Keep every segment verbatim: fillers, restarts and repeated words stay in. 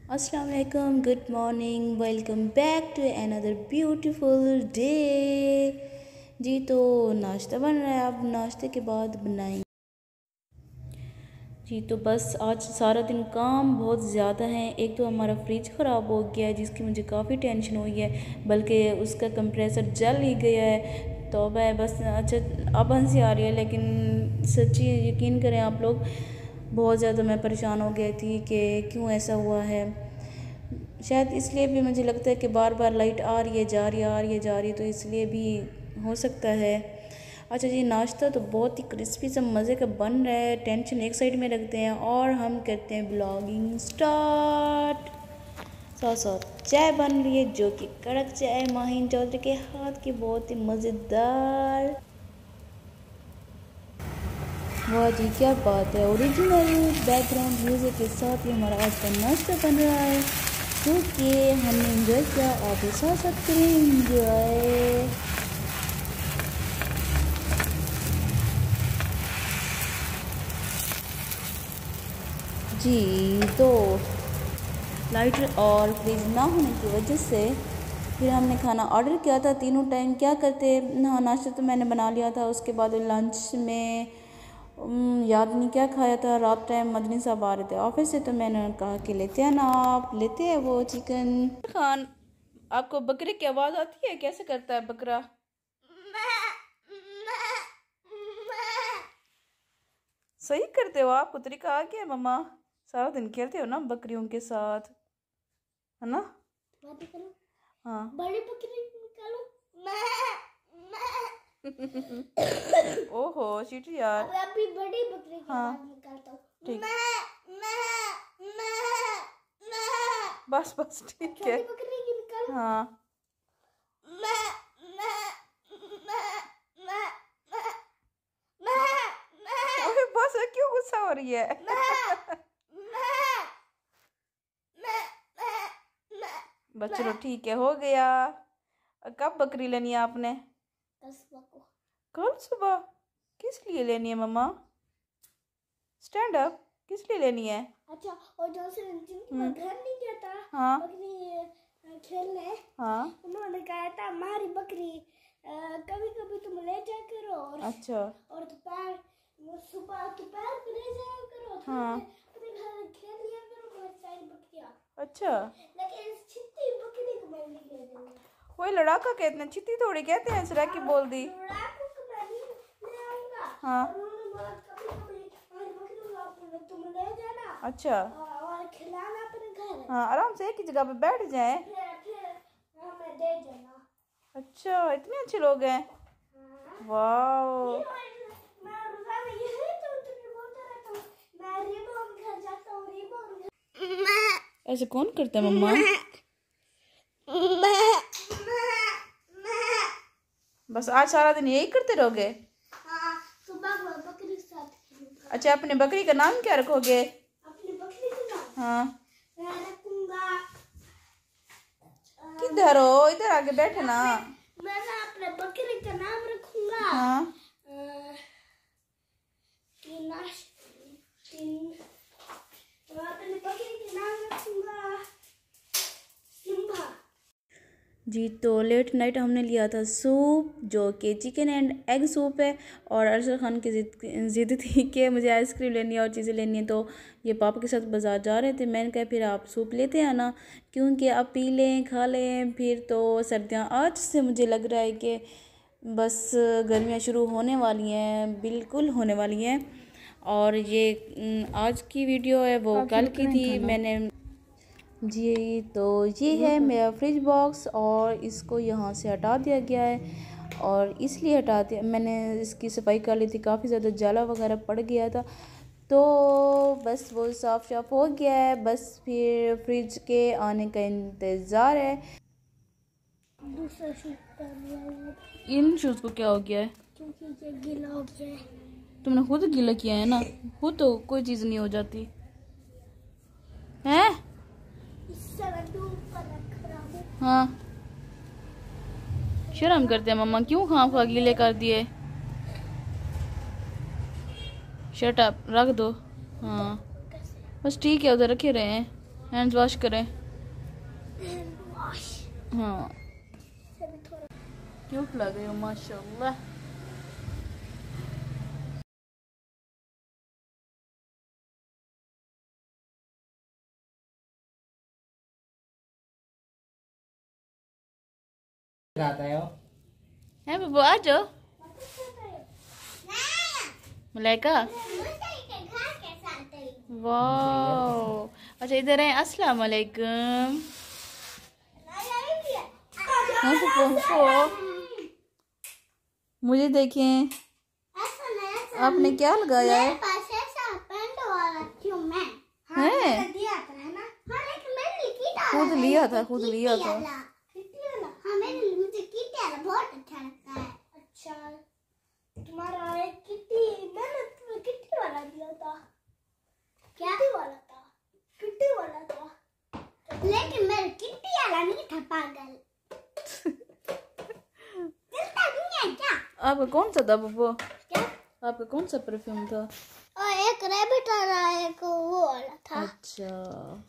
अस्सलाम वालेकुम, good morning, welcome back to another beautiful day. जी तो नाश्ता बन रहा है, अब नाश्ते के बाद बनाएंगे। जी तो बस आज सारा दिन काम बहुत ज़्यादा है। एक तो हमारा फ्रिज ख़राब हो गया है जिसकी मुझे काफ़ी टेंशन हुई है, बल्कि उसका कंप्रेसर जल ही गया है। तो वह बस अच्छा अब हंसी आ रही है, लेकिन सच्ची यकीन करें आप लोग, बहुत ज़्यादा मैं परेशान हो गई थी कि क्यों ऐसा हुआ है। शायद इसलिए भी मुझे लगता है कि बार बार लाइट आ रही है जा रही है आ रही है जा रही है, तो इसलिए भी हो सकता है। अच्छा जी, नाश्ता तो बहुत ही क्रिस्पी सा मज़े का बन रहा है। टेंशन एक साइड में रखते हैं और हम करते हैं ब्लॉगिंग स्टार्ट। साथ साथ चाय बन रही है, जो कि कड़क चाय माहिन चौधरी के हाथ की, बहुत ही मज़ेदार। वाह जी, क्या बात है। ओरिजिनल बैकग्राउंड म्यूज़िक के साथ ही हमारा आज का नाश्ता बन रहा है, क्योंकि हमने इंजॉय किया। आप भी साथ साथ करें इंजॉय। जी तो लाइटर और फ्रिज ना होने की वजह से फिर हमने खाना ऑर्डर किया था। तीनों टाइम क्या करते, हाँ नाश्ता तो मैंने बना लिया था, उसके बाद लंच में याद नहीं क्या खाया था। रात टाइम मदनी साहब आ रहे थे ऑफिस से, तो मैंने कहा कि लेते हैं ना आप, लेते हैं वो चिकन। खान, आपको बकरे की आवाज़ आती है? कैसे करता है बकरा? सही करते हो, आपको तरीका आ गया मम्मा। सारा दिन खेलते हो ना बकरियों के साथ, है ना? हाँ बड़ी बकरी निकालो। ओहो चीटी यार। अब अभी बड़ी बकरी की हाँ आवाज निकालता हूँ। ठीक, बस बस ठीक है। बकरी की निकालो। हाँ ओए बस, क्यों गुस्सा हो रही है? बस चलो ठीक है, हो गया। कब बकरी लेनी है आपने? कल सुबह को। कल सुबह? किस लिए लेनी है मम्मा? स्टैंड अप, किस लिए लेनी है? अच्छा, और जो से जिनकी घर नहीं गया था हाँ बकरी खेलने, हाँ उन्होंने कहा था हमारी बकरी कभी कभी तुम ले जाया करो, और अच्छा और दोपहर सुबह दोपहर को ले जाया करो, हाँ अपने घर खेल लिया करो बहुत सारी बकरियां। अच्छा, लेकिन इस छिट्टी बकरी को मैं नहीं ले दूंगा। वही लड़ाका कहते हैं, चित्ती थोड़ी कहते हैं। सरा की बोल दी। लड़ाकू को मैं नहीं ले आऊंगा। हाँ और उन्होंने बोला कभी कभी हमारी बकरी को तुम ले जाना, अच्छा और खिलाना अपने घर। हाँ, आराम से एक ही जगह पे बैठ जाए। फिर फिर हमें दे देना। अच्छा, इतने अच्छे लोग हैं। वाह, मैं रोजाना यही तो तुम्हें बोलता रहता हूँ, मैं रिबन घर जाता हूँ, रिबन। ऐसे कौन करता है मम्मा? बस आज सारा दिन यही करते रहोगे? हाँ, सुबह को बकरी के साथ खेलूंगा। अच्छा, अपने बकरी का नाम क्या रखोगे? अपनी बकरी का नाम हाँ मैं रखूंगा। किधर हो? इधर आके बैठे ना। मैं ना अपने बकरी का नाम रखूंगा। हाँ तीनाश तीन मैं अपने बकरी का नाम रखूंगा सिम्बा। जी तो लेट नाइट हमने लिया था सूप, जो कि चिकन एंड एग सूप है। और अरशद खान की जिद जिद थी कि मुझे आइसक्रीम लेनी है और चीज़ें लेनी है, तो ये पापा के साथ बाज़ार जा रहे थे। मैंने कहा फिर आप सूप लेते आना, क्योंकि आप पी लें खा लें, फिर तो सर्दियाँ आज से मुझे लग रहा है कि बस गर्मियाँ शुरू होने वाली हैं, बिल्कुल होने वाली हैं। और ये आज की वीडियो है वो कल की थी। मैंने जी तो ये है मेरा फ्रिज बॉक्स, और इसको यहाँ से हटा दिया गया है। और इसलिए हटा दिया, मैंने इसकी सफाई कर ली थी, काफ़ी ज़्यादा जाला वगैरह पड़ गया था, तो बस वो साफ साफ हो गया है। बस फिर फ्रिज के आने का इंतज़ार है। दूसरा शूज पहन लिया, इन शूज़ को क्या हो गया है? क्योंकि ये गीला हो गया है। तुमने खुद गीला किया है ना, खुद तो कोई चीज़ नहीं हो जाती है। हाँ शर्म करते हैं मम्मा, क्यों खाम खा गीले कर दिए? शट अप, रख दो। हाँ बस ठीक है, उधर रखे रहे हैं। हैंड्स वॉश करें। वॉश हाँ अभी थोड़ा क्यूट लग रही हो माशाल्लाह। है बब्बू आ जाओ। मलाइका वाह। अच्छा इधर है। अस्सलाम वालेकुम। हाँ पप्पू मुझे देखें आपने क्या लगाया है? है खुद लिया था खुद लिया था। बहुत अच्छा लगता है। अच्छा तुम्हारा एक किट्टी मैंने तुम्हें किट्टी वाला दिया था। क्या किट्टी वाला था? किट्टी वाला था लेकिन मेरे किट्टी वाला नहीं था पागल। चलता नहीं है क्या? आपका कौन सा था बब्बू? क्या आपका कौन सा परफ्यूम था? और एक रैबिट वाला एक वो वाला था। अच्छा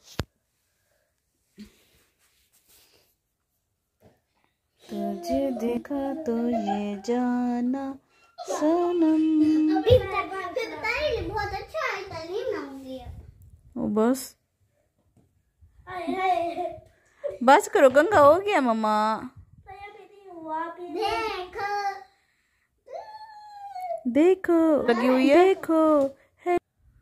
तुझे देखा तो ये जाना सनम। अभी बहुत अच्छा है तालीम नाऊंगी। ओ बस बस करो गंगा हो गया मम्मा। देखो देखो लगी हुई है देखो है।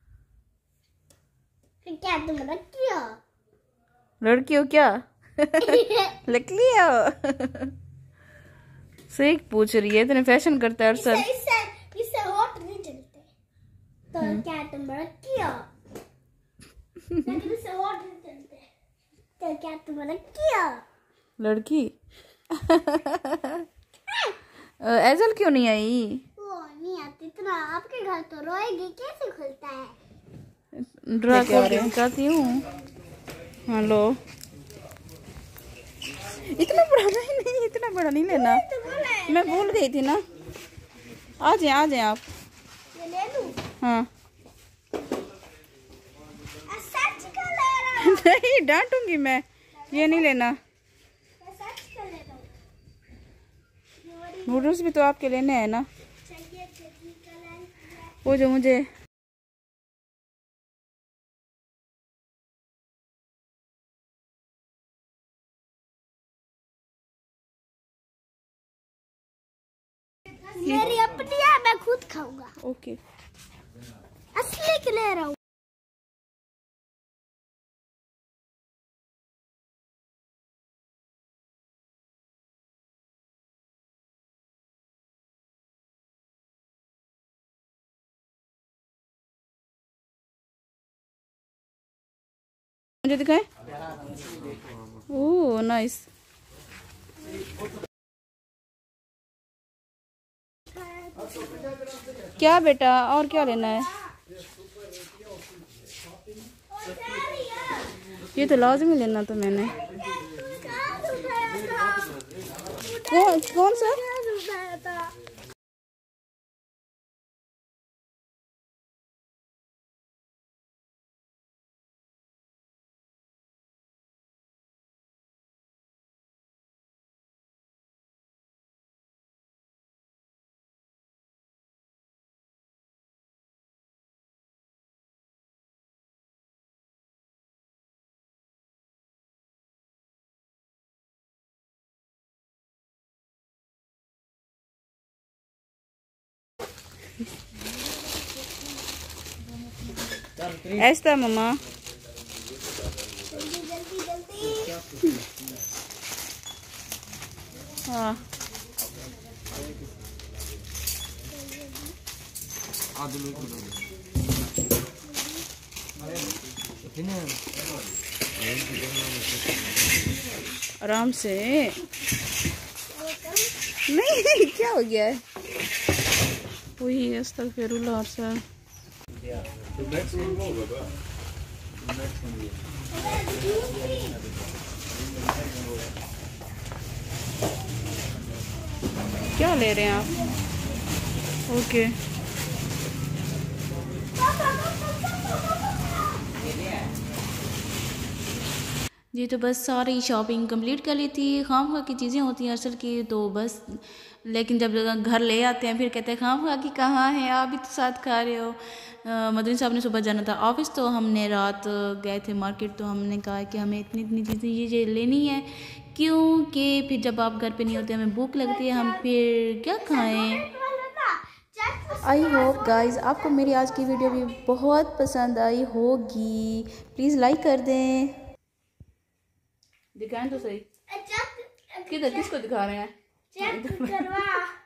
क्या तुम लड़की हो? लड़की हो क्या? लिख लिया। सही पूछ रही है इतने फैशन करता है अरसल। इससे इससे इससे होठ नहीं चलते तो क्या तुम लड़की हो? लेकिन इससे होठ नहीं चलते तो क्या तुम लड़की हो? लड़की एजल क्यों नहीं आई? वो नहीं आती इतना। आपके घर तो रोएगी कैसे खुलता है? ड्रा करके दिखाती हूँ। हेलो इतना बड़ा नहीं, नहीं इतना बड़ा नहीं लेना। मैं भूल गई थी ना। आ जाए आ जाए आप। ये ले लूं? हाँ सच का ले रहा हूं। नहीं डांटूंगी मैं। ये नहीं लेना। मैं सच का ले रहा हूं। नूडल्स भी तो आपके लेने हैं ना। चाहिए चटनी का ले। वो जो मुझे मेरी अपनी है मैं खुद खाऊंगा। ओके असली के ले रहा हूँ। मुझे दिखाए। Oh nice. क्या बेटा और क्या लेना है? ये तो लाजमी लेना था मैंने। कौन कौन सा? ऐसा मम्मा। जल्दी जल्दी जल्दी। हाँ आराम से। नहीं क्या हो गया है? वही अस्तगफिरुल्लाह सर। क्या ले रहे हैं आप? ओके जी तो बस सारी शॉपिंग कंप्लीट कर ली थी। खाम खा की चीज़ें होती हैं अरसल की, तो बस लेकिन जब घर ले आते हैं फिर कहते हैं खाम खा की कहाँ है, आप भी तो साथ खा रहे हो। मदनी साहब ने सुबह जाना था ऑफिस, तो हमने रात गए थे मार्केट, तो हमने कहा कि हमें इतनी इतनी चीज़ें ये ये लेनी है, क्योंकि फिर जब आप घर पे नहीं होते हमें भूख लगती है, हम फिर क्या खाएं। आई होप गाइज़ आपको मेरी आज की वीडियो भी बहुत पसंद आई होगी। प्लीज़ लाइक कर दें। दिखाएं तो सही, किधर किसको दिखा रहे हैं?